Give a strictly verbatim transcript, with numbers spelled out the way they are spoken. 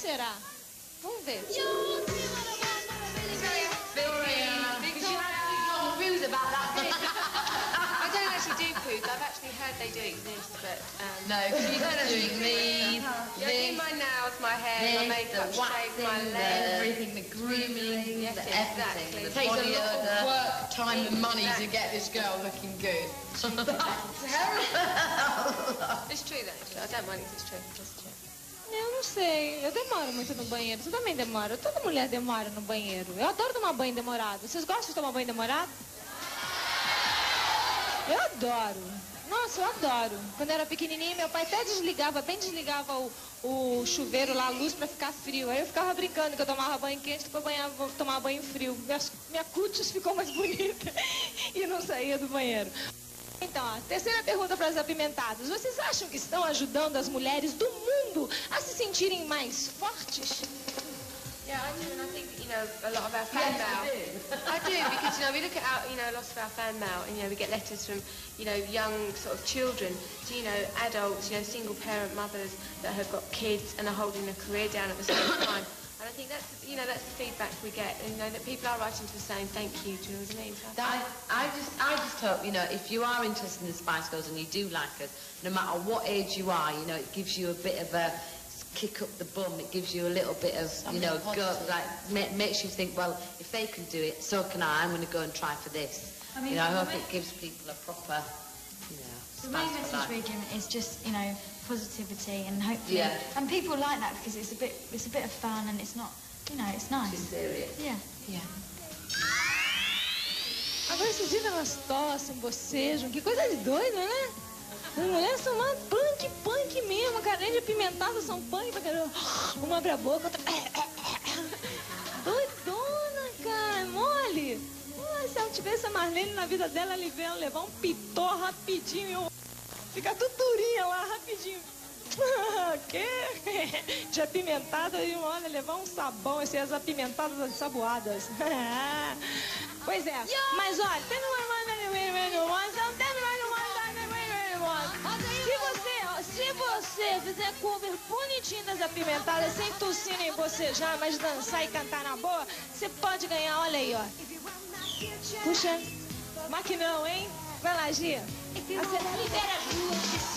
será? Vamos ver. About that bit. I don't actually do poo. I've actually heard they do exist, but um, no, you don't actually me. Yeah, I do my nails, my hair, this, my makeup, shave my legs, everything, the grooming, yes, the exactly. everything. It takes a lot of work, time, and money exactly. to get this girl looking good. It's true, though. I don't mind if it's true. It's true. Eu não sei, eu demoro muito no banheiro. Você também demora? Toda mulher demora no banheiro. Eu adoro tomar banho demorado. Vocês gostam de tomar banho demorado? Eu adoro. Nossa, eu adoro. Quando eu era pequenininha, meu pai até desligava, bem desligava o, o chuveiro lá, a luz pra ficar frio. Aí eu ficava brincando que eu tomava banho quente, depois banhava, tomava banho frio. Minha, minha cutis ficou mais bonita e não saía do banheiro. Então, a terceira pergunta para as apimentadas. Vocês acham que estão ajudando as mulheres do mundo a se sentirem mais fortes? Yeah, I do, and I think, you know, a lot of our fan yes, mail. I do. I do, because, you know, we look at our, you know, lots of our fan mail, and, you know, we get letters from, you know, young sort of children to, you know, adults, you know, single parent mothers that have got kids and are holding a career down at the same time. And I think that's, you know, that's the feedback we get, and, you know, that people are writing to us saying thank you, do you know what I mean? So I, I just, I just hope, you know, if you are interested in the Spice Girls and you do like us, no matter what age you are, you know, it gives you a bit of a kick up the bum. It gives you a little bit of, you know, go, like, ma makes you think, well, if they can do it, so can I. I'm going to go and try for this. I mean, you know, I hope it gives people a proper, you know, the main message we give is just, you know, positivity, and hopefully, yeah. and people like that because it's a bit, it's a bit of fun, and it's not, you know, it's nice. It's serious. Yeah. Yeah. Agora esses dias elas tossem, bocejam, que coisa de doida, né? As mulheres são lá punk, punk mesmo, carne de apimentada são punk pra caramba. Uma abre a boca, outra... Doidona, cara, mole. Ah, se ela tivesse a Marlene na vida dela, ela ia levar um pitó rapidinho e eu... Ficar tudo durinha lá, rapidinho. Que? De apimentada e olha, levar um sabão, essas apimentadas ensaboadas. Pois é, mas olha, tem Se você, se você fizer cover bonitinho das apimentadas, sem tossir nem bocejar, mas dançar e cantar na boa, você pode ganhar, olha aí, ó. Puxa, maquinão, hein? Vai lá, Gia. Libera as duas.